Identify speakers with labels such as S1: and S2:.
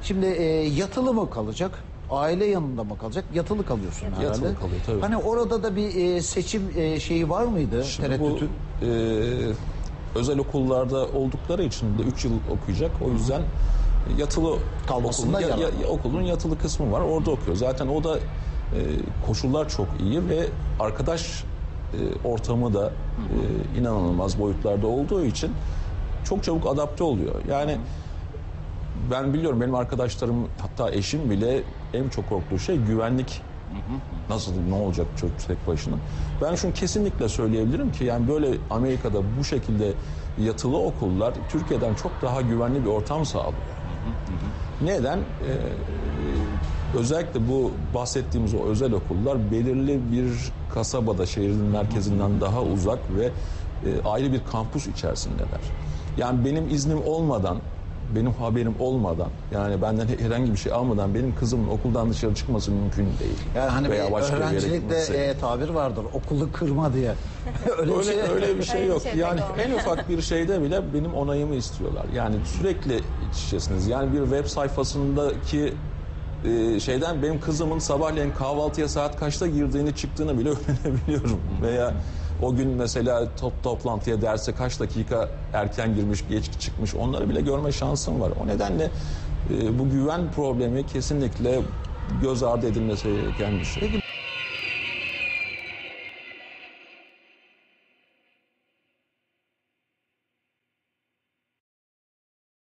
S1: Şimdi yatılı mı kalacak? Aile yanında mı kalacak? Yatılı kalıyorsun herhalde.
S2: Yatılı kalıyor tabii.
S1: Hani orada da bir seçim şeyi var mıydı?
S2: Şimdi
S1: Tereddütü.
S2: bu özel okullarda oldukları için de 3 yıl okuyacak. O yüzden yatılı
S1: Kalmasında yarar var.
S2: okulun yatılı kısmı var. Orada okuyor. Zaten o da koşullar çok iyi ve arkadaş ortamı da inanılmaz boyutlarda olduğu için çok çabuk adapte oluyor. Yani ben biliyorum, benim arkadaşlarım, hatta eşim bile en çok korktuğu şey güvenlik. Nasıl, ne olacak çocuk tek başına? Ben şunu kesinlikle söyleyebilirim ki, yani böyle Amerika'da bu şekilde yatılı okullar Türkiye'den çok daha güvenli bir ortam sağlıyor. Neden? Özellikle bu bahsettiğimiz o özel okullar belirli bir kasabada, şehrin merkezinden daha uzak ve ayrı bir kampüs içerisindeler. Yani benim iznim olmadan, benim haberim olmadan, yani benden herhangi bir şey almadan benim kızımın okuldan dışarı çıkması mümkün değil.
S1: Yani hani
S2: Veya
S1: bir
S2: başka bir yere
S1: öğrencilikte
S2: gitmesi.
S1: tabir vardır. Okulu kırma diye. öyle bir şey.
S2: Öyle bir şey
S3: Öyle bir
S2: yok.
S3: şey pek
S2: Yani
S3: olmaz.
S2: en ufak bir şeyde bile benim onayımı istiyorlar. Yani sürekli iç içesiniz. Yani bir web sayfasındaki şeyden benim kızımın sabahleyin kahvaltıya saat kaçta girdiğini, çıktığını bile öğrenebiliyorum. Veya o gün mesela toplantıya, derse kaç dakika erken girmiş, geç çıkmış, onları bile görme şansım var. O nedenle bu güven problemi kesinlikle göz ardı edilmesi gereken bir şey.
S1: Peki